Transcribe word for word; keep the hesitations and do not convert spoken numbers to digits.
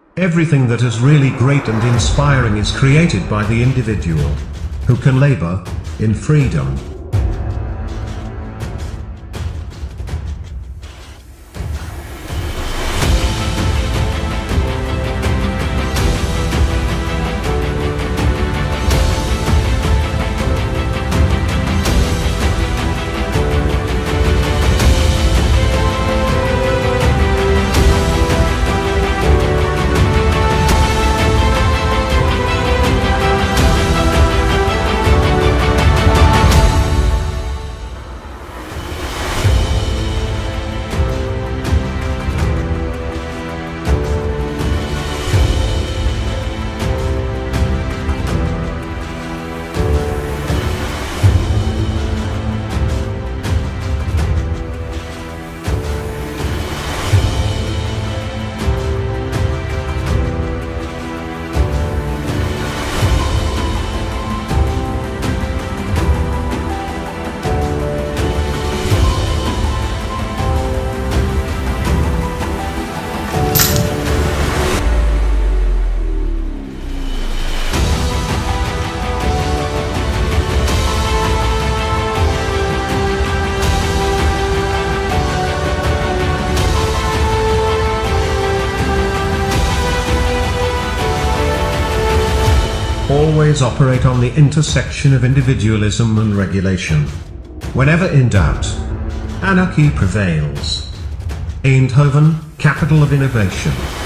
Everything that is really great and inspiring is created by the individual, who can labor in freedom. Always operate on the intersection of individualism and regulation. Whenever in doubt, anarchy prevails. Eindhoven, capital of innovation.